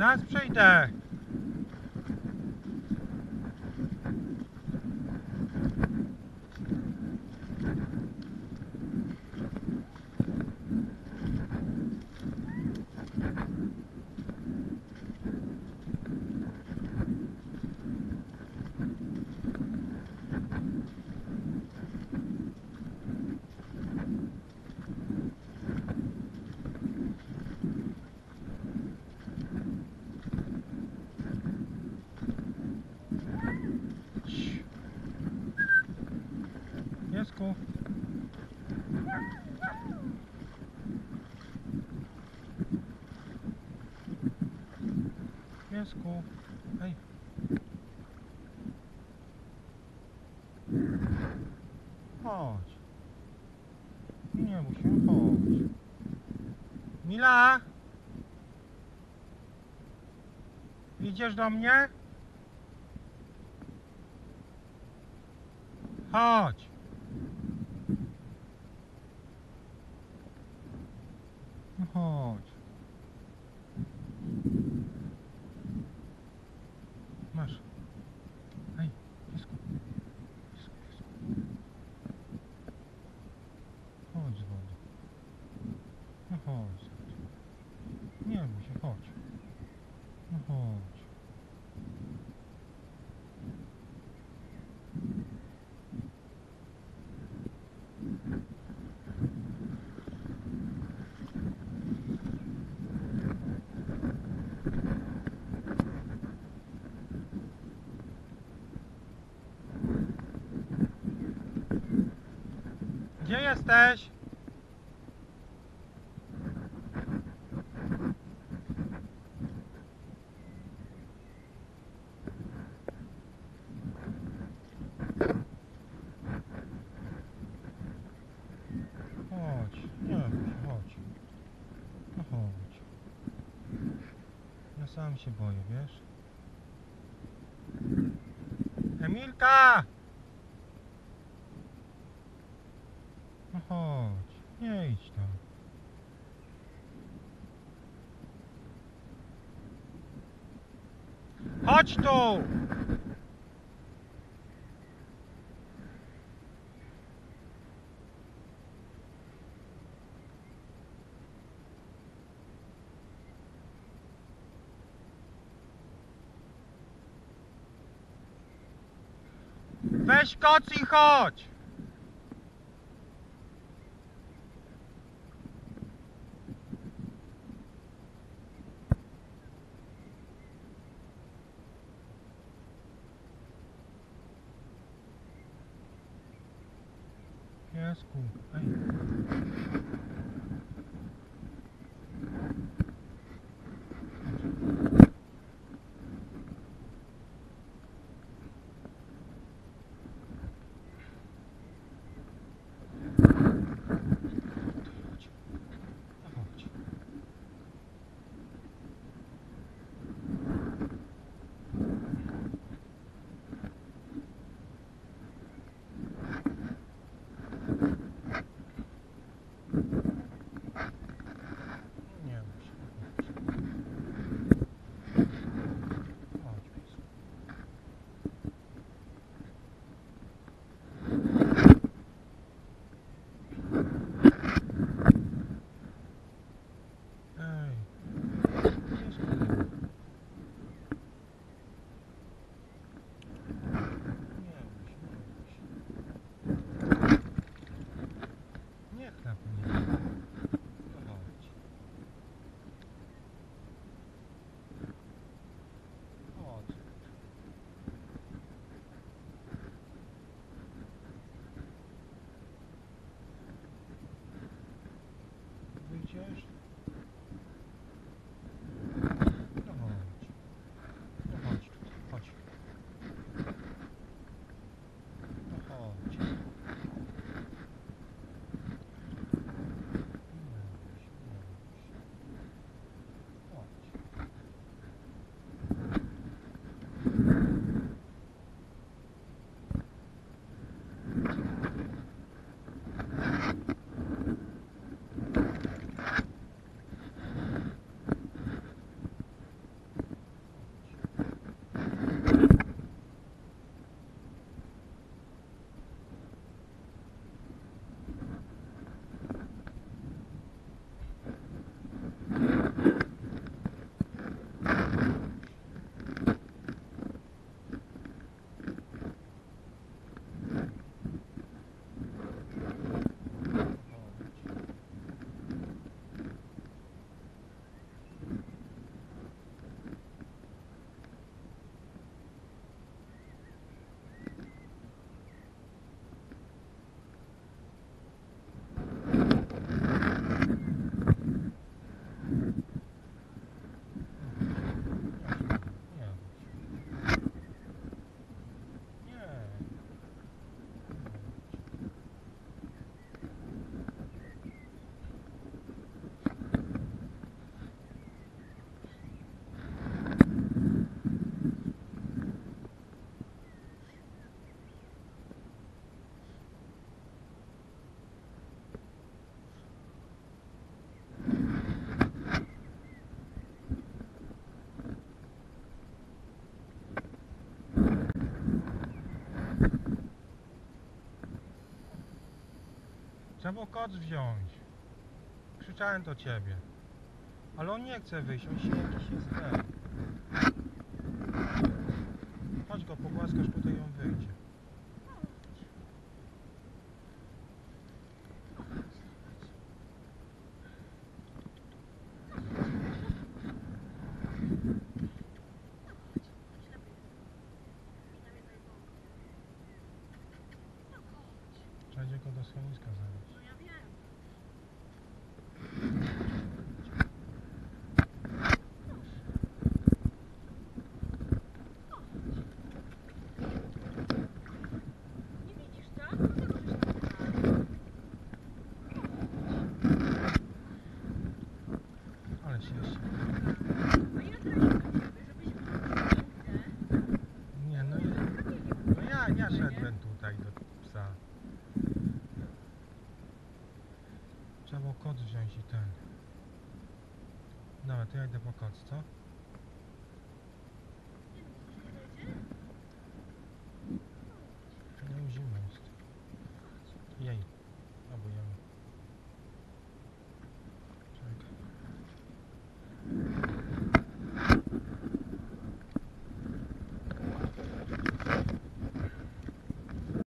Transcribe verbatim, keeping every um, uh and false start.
Zaraz przyjdę. Piesku. Piesku. Hej. Chodź. Nie musimy, chodź. Mila? Idziesz do mnie? Chodź. No chodź. Masz. Hej, piesku. Piesku, piesku. Chodź z wody. No chodź. Nie bój się, chodź. No chodź. Gdzie jesteś? Chodź, nie bój się, chodź. No chodź. Ja sam się boję, wiesz? Emilka! No chodź, nie idź tam. Chodź tu! Weź koc i chodź! Piesku, ej. Trzeba było koc wziąć. Krzyczałem do ciebie. Ale on nie chce wyjść, on się jakiś jest ten. Chodź go, pogłaskasz tutaj i on wyjdzie. Trzeba będzie go do schroniska zabrać. No ja wiem. Nie widzisz to? Dlatego, że się napychałeś. Ale się jeszcze. A ile to jest potrzeby, żebyś widzę? Nie, no, i- no ja, ja szedłem tutaj do psa. Trzeba było koc wziąć i ten. Dobra, to ja idę po koc, co?